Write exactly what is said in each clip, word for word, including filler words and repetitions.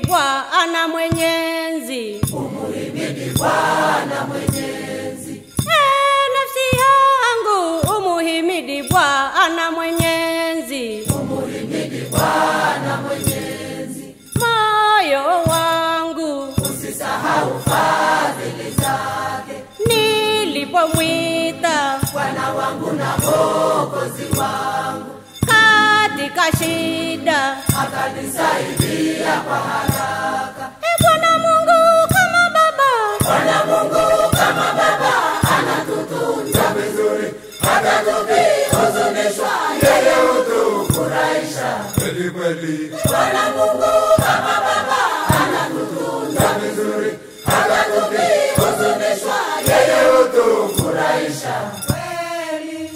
Bwana Mwenyezi, umuhimidi Bwana Mwenyezi. Eh, nafsi yangu umuhimidi Bwana Mwenyezi, umuhimidi Bwana Mwenyezi. Moyo wangu usisahau fadhili zake, nilipomwita Bwana wangu na Mwokozi wangu, katika shida akanisaidia kwa haraka. E Bwana Mungu kama baba, Bwana Mungu kama baba, anatutunza vizuri, hata tukihuzunishwa yeye hutufurahisha kweli kweli. Bwana Mungu kama baba, anatutunza vizuri, hata tukihuzunishwa yeye hutufurahisha kweli.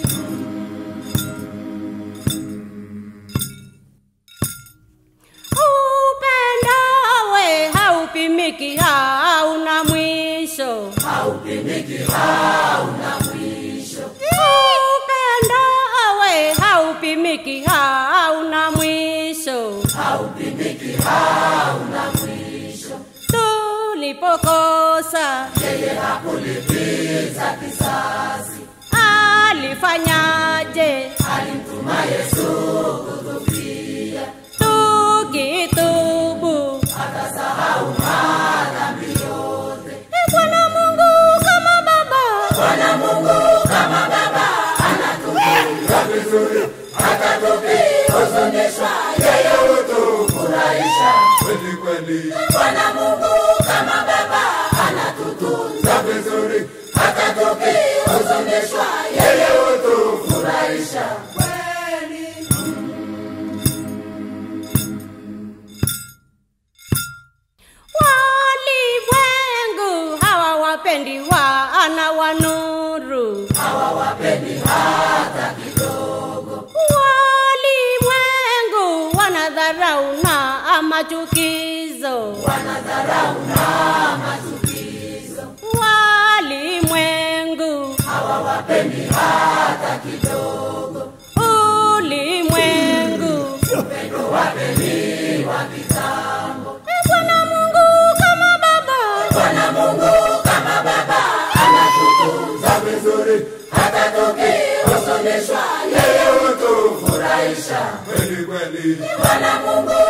upendawe haupimiki, hauna mwisho, haupimiki, hauna mwisho. upendawe haupimiki, hauna mwisho, haupimiki, hauna mwisho. Tulipokosa yeye hakulipiza kisasi, alifanyaje? Alimtuma Yesu kutufia, tukitubu atasahau madhambi yote. E Bwana Mungu kama baba, Bwana Mungu kama baba, anatutunza vizuri, hata tukihuzunishwa yeye hutufurahisha kweli kweli. Bwana Mungu kama baba, anatutunza vizuri, hata tukihuzunishwa yeye hutufurahisha kweli. walimwengu hawawapendi wana wa nuru, hawawapendi hata kidogo. walimwengu wanadharau na machukizo, wanadharau na machukizo. walimwengu hawawapendi hata kidogo. ulimwengu upendo wake ni wa kitambo. E Bwana Mungu kama baba, Bwana Mungu kama baba, anatutunza vizuri, hata tukihuzunishwa yeye hutufurahisha kweli kweli. Bwana Mungu